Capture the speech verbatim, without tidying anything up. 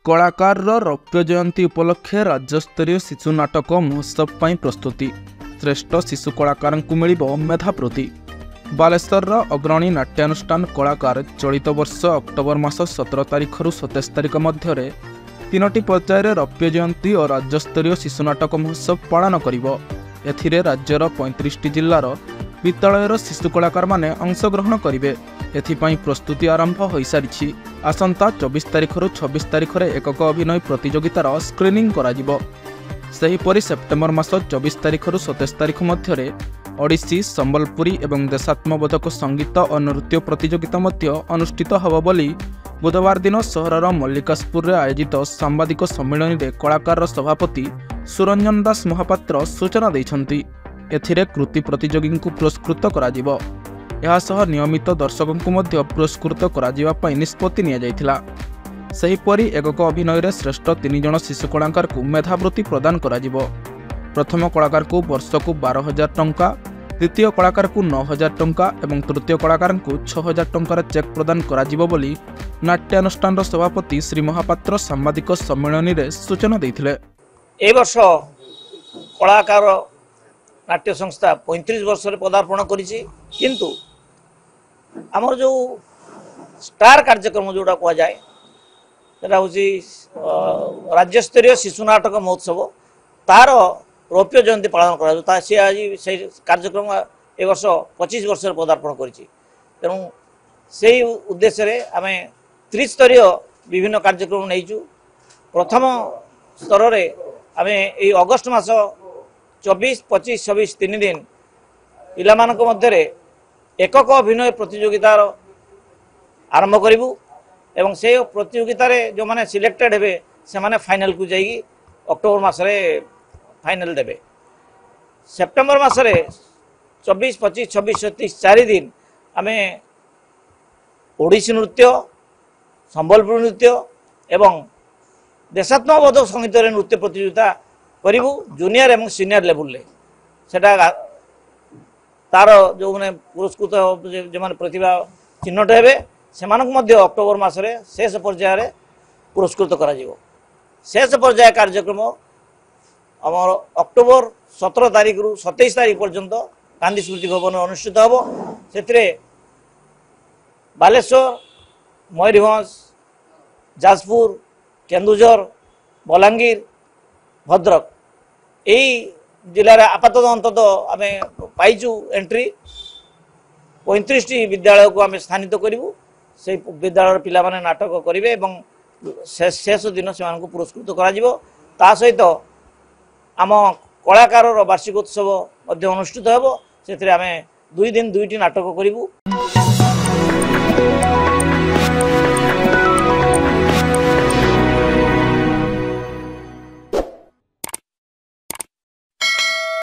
कलाकार रौप्य जयंती उपलक्षे राज्यस्तरीय शिशु नाटक महोत्सव पर प्रस्तुति। श्रेष्ठ शिशु कलाकार को मिल मेधावृत्ति। बालेश्वर अग्रणी नाट्यानुष्ठान कलाकार चलित वर्ष अक्टोबर मास सतर तारिख रु सतैश तारिख मध्य तीनोटी पर्यायर रौप्य जयंती और राज्यस्तरीय शिशु नाटक महोत्सव पालन करिबो। एथिरे राज्यर पैंतीस जिल्लार विद्यालयर शिशु कलाकार माने अंशग्रहण करिवे। एथिपाई प्रस्तुति आरंभ हो सारी। आसंता चौबीस तारिख रु छब्बीस तारिख रे एकक अभिनय प्रतियोगितार स्क्रीनिंग कराजिबो। सेहीपरि सेप्टेम्बर मास चौबीस तारिख रु सतैश तारिख मध्य ओडिसी, संबलपुरी एवं देशात्मबोधक संगीत और नृत्य प्रतियोगिता मध्य अनुष्ठित होब बोली बुधवार दिन सहरर मल्लिकासपुर आयोजित सांबादिक सम्मेलन में कलाकार सभापति सुरंजन दास महापात्र सूचना दैछंती। एथिरे कृति प्रतियोगी को पुरस्कृत कराजिबो। एहासह नियमित दर्शकों को मध्य पुरस्कृत कराजिबा पई निष्पत्ति निया जायथिला। सेहीपरि एकक अभिनय रे श्रेष्ठ तीन जन शिशु कलाकार को मेधावृत्ति प्रदान कराजिबो। प्रथम कलाकार को वर्ष को बारह हजार टंका, द्वितीय कलाकार को नौ हजार टंका और तृतीय कलाकार को छह हजार टंकार चेक प्रदान कराजिबो बोली नाट्यानुष्ठान सभापति श्री महापात्र सांबादिक सम्मेलन में सूचना देथिले। ए वर्ष कलाकार नाट्य संस्था पैंतीस वर्ष पदार्पण करिछि, किंतु आमर जो स्टार कार्यक्रम जोड़ा कह जाए सेटा होछि राज्यस्तरीय शिशु नाटक महोत्सव, तार रौप्य जयंती पालन करा सी आज से कार्यक्रम ए वर्ष पच्चीस वर्ष पदार्पण करिछि। तेणु से उद्देश्य रे आमे त्रिस्तरीय विभिन्न कार्यक्रम नहींचु। प्रथम स्तर रे आमे ए अगस्ट मास चौबीस पच्चीस छब्बीस तीन दिन पिलामानक मध्य एकक अभिनय प्रतियोगितार आरंभ करूँ एवं से प्रतियोगिता जो माने सिलेक्टेड हेबे से माने फाइनल को जाइए अक्टोबर मासरे फाइनल देबे। सेप्टेम्बर मासरे चौबीस पच्चीस छब्बीस सत्तीस चार दिन आमे ओडिसी नृत्य, संबलपुर नृत्य एवं देशात्मबोधक संगीत नृत्य प्रतियोगिता करूँ जूनियर एवं सीनियर लेवल ले। सेटा तार जो मैंने पुरस्कृत जो मैंने प्रतिभा चिन्हट हेबे सेमानक मध्य अक्टोबर मासरे शेष पर्यायर पुरस्कृत करा जिवो। शेष पर्याय कार्यक्रम आमर अक्टोबर सतर तारिख रु सतैश तारिख पर्यंत गांधी स्मृति भवन अनुष्ठित होबो। सेतिरे बालेश्वर, मयूरभंज, जाजपुर, केन्दुझर, बलांगीर, भद्रक यही जिले आपातत अंतत आम पाइचु एंट्री पैंतीस टी विद्यालय को आम स्थानित करूँ। से विद्यालय पिला माने नाटक करेंगे और शेष दिन से पुरस्कृत करा सहित आम कलाकार वार्षिकोत्सव अनुष्ठित होब। से आम दुई दिन दुईटी नाटक करूँ।